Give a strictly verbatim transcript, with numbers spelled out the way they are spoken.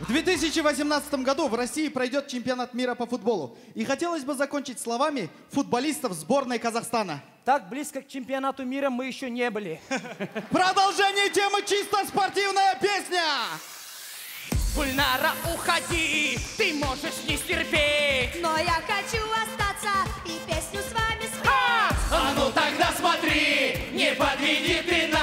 две тысячи восемнадцатом году в России пройдет чемпионат мира по футболу. И хотелось бы закончить словами футболистов сборной Казахстана. Так близко к чемпионату мира мы еще не были. Продолжение темы «Чисто спортивная песня». Гульнара, уходи, ты можешь не стерпеть. Но я хочу остаться и песню с вами спеть. А, а ну тогда смотри, не подведи ты нас.